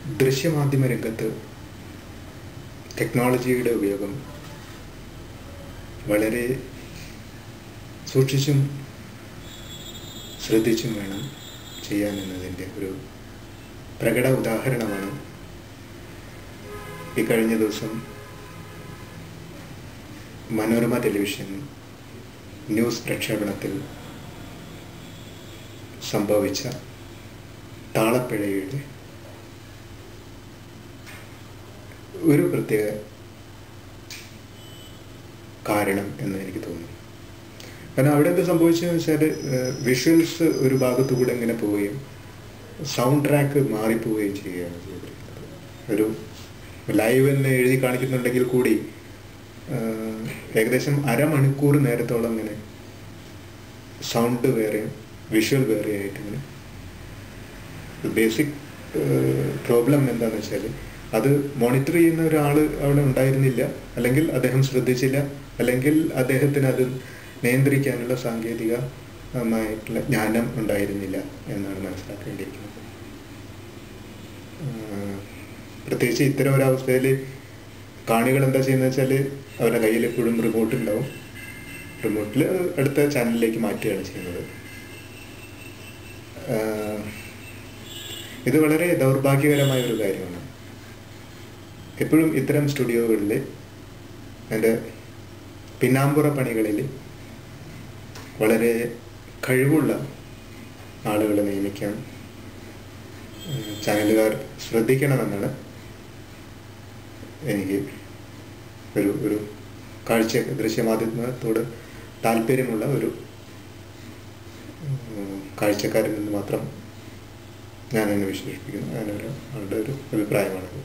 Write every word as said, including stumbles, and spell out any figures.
ദൃശ്യമാധ്യമ രംഗത്ത് ടെക്നോളജിയുടെ ഉപയോഗം വളരെ സൂക്ഷിച്ചും ശ്രദ്ധിച്ചും വേണം ചെയ്യാൻ എന്നതിൻ്റെ ഒരു പ്രകട ഉദാഹരണമാണ് ഈ കഴിഞ്ഞ ദിവസം മനോരമ ടെലിവിഷൻ ന്യൂസ് പ്രക്ഷേപണത്തിൽ സംഭവിച്ച താളപ്പിഴയുടെ ഒരു പ്രത്യേക കാരണം എന്ന് എനിക്ക് തോന്നുന്നു. കാരണം അവിടെ എന്ത് സംഭവിച്ചതെന്ന് വെച്ചാൽ വിഷ്വൽസ് ഒരു ഭാഗത്തുകൂടെ ഇങ്ങനെ പോവുകയും സൗണ്ട് ട്രാക്ക് മാറിപ്പോവുകയും ചെയ്യുകയാണ് ചെയ്തിരിക്കുന്നത്. ഒരു ലൈവ് എന്ന് എഴുതി കാണിക്കുന്നുണ്ടെങ്കിൽ കൂടി ഏകദേശം അരമണിക്കൂർ നേരത്തോളം ഇങ്ങനെ സൗണ്ട് വേറെയും വിഷ്വൽ വേറെ ആയിട്ട് ഇങ്ങനെ ബേസിക് പ്രോബ്ലം എന്താണെന്ന് വെച്ചാൽ അത് മോണിറ്റർ ചെയ്യുന്ന ഒരാൾ അവിടെ ഉണ്ടായിരുന്നില്ല, അല്ലെങ്കിൽ അദ്ദേഹം ശ്രദ്ധിച്ചില്ല, അല്ലെങ്കിൽ അദ്ദേഹത്തിന് അത് നിയന്ത്രിക്കാനുള്ള സാങ്കേതികമായിട്ടുള്ള ജ്ഞാനം ഉണ്ടായിരുന്നില്ല എന്നാണ് മനസ്സിലാക്കേണ്ടിയിരിക്കുന്നത്. പ്രത്യേകിച്ച് ഇത്തരം ഒരവസ്ഥയിൽ കാണികൾ എന്താ ചെയ്യുന്നത് വെച്ചാൽ അവരുടെ കയ്യിൽ എപ്പോഴും റിമോട്ട് ഉണ്ടാവും. റിമോട്ടിൽ അടുത്ത ചാനലിലേക്ക് മാറ്റുകയാണ് ചെയ്യുന്നത്. ഇത് വളരെ ദൗർഭാഗ്യകരമായ ഒരു കാര്യമാണ്. എപ്പോഴും ഇത്തരം സ്റ്റുഡിയോകളിൽ അതിൻ്റെ പിന്നാമ്പുറ പണികളിൽ വളരെ കഴിവുള്ള ആളുകളെ നിയമിക്കാൻ ചാനലുകാർ ശ്രദ്ധിക്കണമെന്നാണ് എനിക്ക് ഒരു ഒരു കാഴ്ച ദൃശ്യമാധ്യമത്തോട് താല്പര്യമുള്ള ഒരു കാഴ്ചക്കാരിൽ നിന്ന് മാത്രം ഞാനതിനെ വിശേഷിപ്പിക്കുന്നു. അങ്ങനെ ഒരു ആളുടെ ഒരു അഭിപ്രായമാണത്.